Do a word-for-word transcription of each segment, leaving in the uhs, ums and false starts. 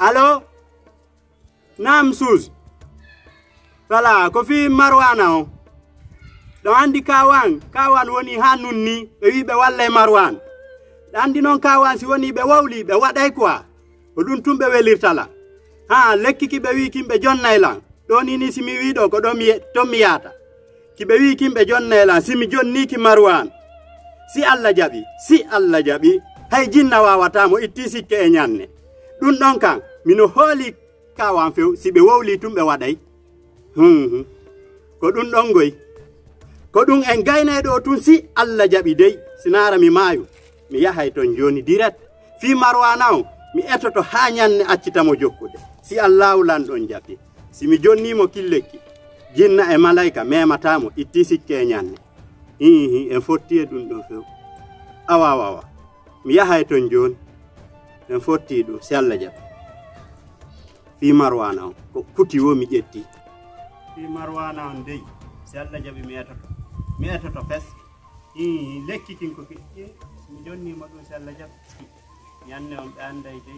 allo nam sus wala ko fi Marwana o do andi kawan kawan woni hanun ni be wi be walle Marwan andi non kawan si woni be wawli be waday quoi o dun tumbe welirtala ha lekki ki be wi kimbe jonnaylan do ni ni simi wi do ko do mi to mi yata ki be wi kimbe jonnaylan simi jonni ki Marwan si Allah jabi si Allah jabi hay jinna wawata mo itti sikke e nyanne dun don kan mino holi kawan few si be wawli tumbe waday hmm ko dun don goy ko dun en gayne do tun si Allah jabi dey sinara mi mayu mi yahay ton joni direct fi Marwana o mi etoto ha nyanne accitamo jokkude si Allah lan don jabi si mi jonni mo killeki jinna e malaika mematamo itti sikke nyanne hihi en fotti e dun do few awa awa mi yahay ton joni en fotti do si Allah jabi fi Marwana o ko kuti wo mi jetti fi Marwana on dey si Allah jabi mi etoto mi etoto fes hihi lekki kin ko ki mi jonni mo do si Allah jabi yanne on anday dey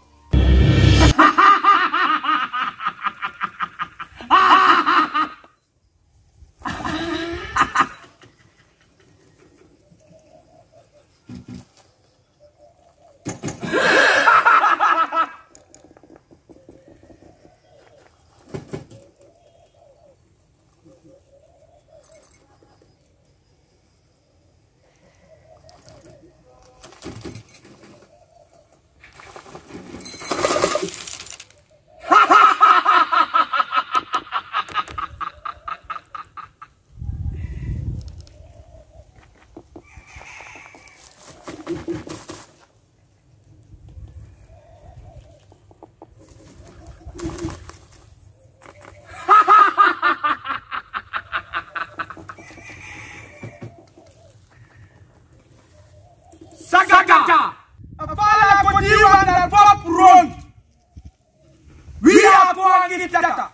Sakaka! Afala ko diwan na pop road. We are going to get that.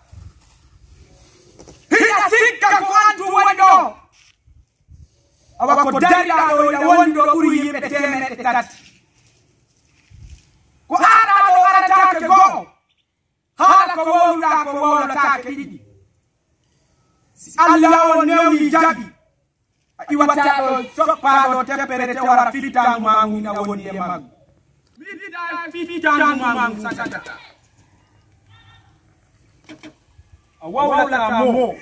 Hina sika ko antu wando. Awa ko daria do ya wando uri yimbe temene tat. Ko ara do ara take go. Hala ko wonda ko wala take didi. Allah on newi jabi. Iwata sokpa do tepere te wara fitangu mangu na woni e magu mi da fitangu mangu sakata awawla mo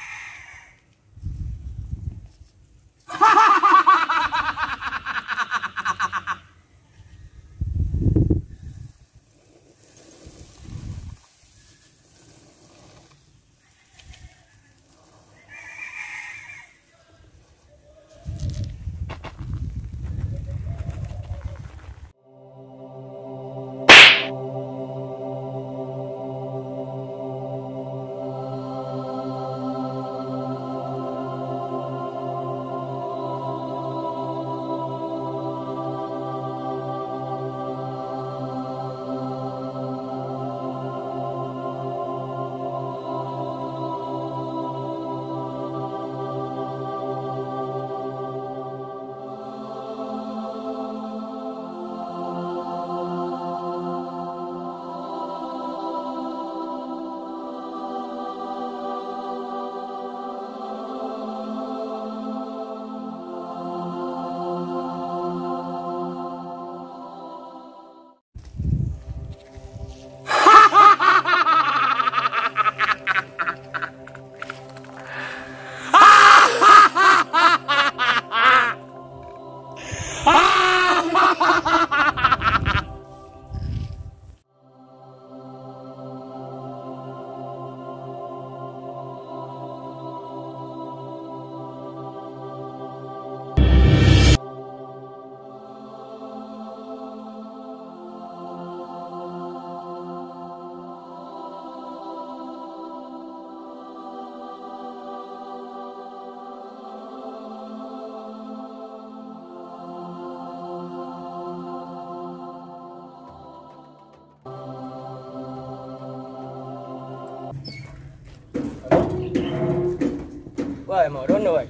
Vai, ma dove vai?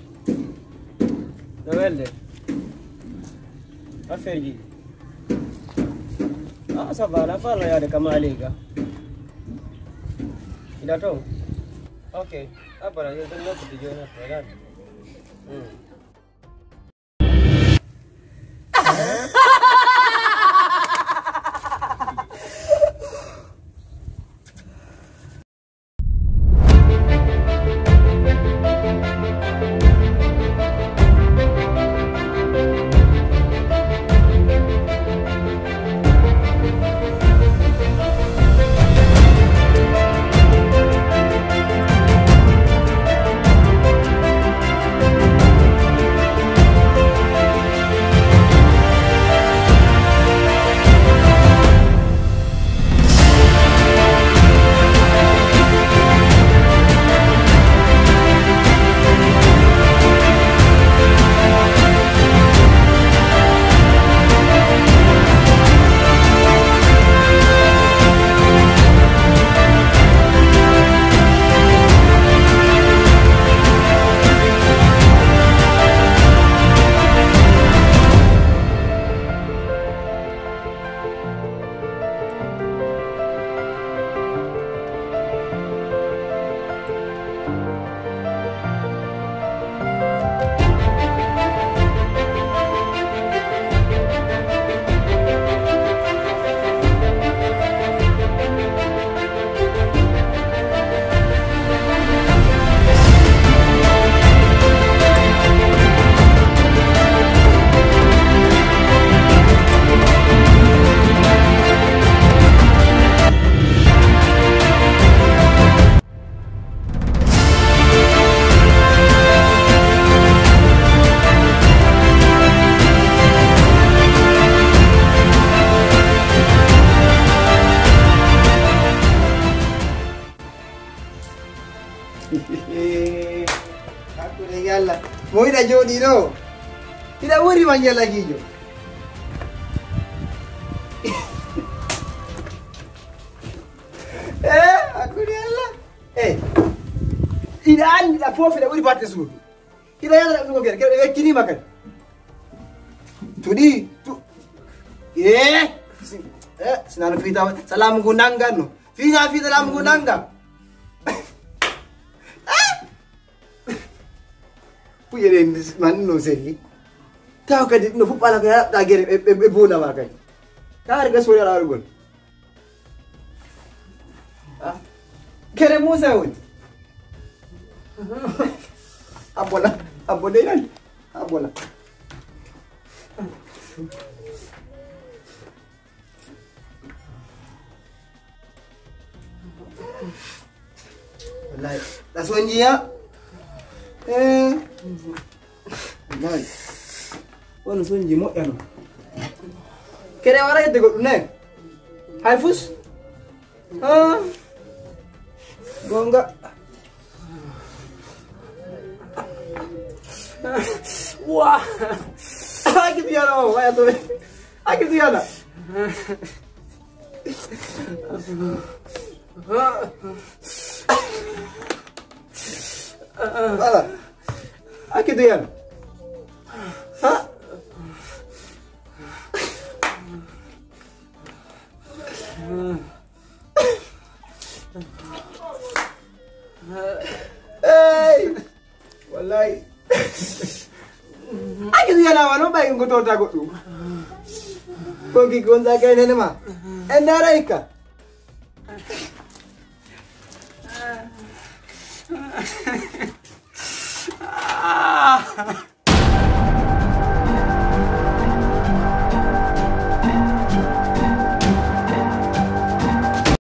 Dove è lei? A Ferghi. Ah, ça va, la fala ya de kamaliga. Ila to. Okay. Apa lah, ya tengo que yo na pegar. Hmm. Aku dah galak. Moi dah jodi tu. Tidak boleh manggil lagi jo. Eh, aku dah galak. Eh. Tidak an tidak fofi dah boleh batas tu. Tidak yang nak tunggu biar. Kira kini makan. Tu di, tu. Eh. Eh, senang fita salam gunanggan no. Fina fita salam gunanggan. Punya den man no seri. Tahu kan no pala ka tagere e bona ba kai. Kar ga soya la rugol. Ah. Kere musa wut. Abola, abola yan. Abola. Wallahi, das wani ya. Eh. Wallahi. Wani sun ji mo yana. Kere wara yadda go ne. Haifus? Ah. Gonga. Wah. Aki tiara, wah tu. Aki tiara. Ala. Aki tiara. Hah? Hey. Wallahi. Aki tiara wano ba yung kutota ko tu. Kogi gonza kay nene ma. Endara ika. Ah.